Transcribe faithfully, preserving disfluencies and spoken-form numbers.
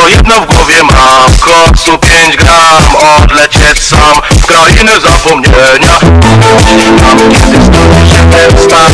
Tylko jedno w głowie mam, koksu pięć gram, odlecieć sam w krainę zapomnienia. Kiedy stanę się ten stan.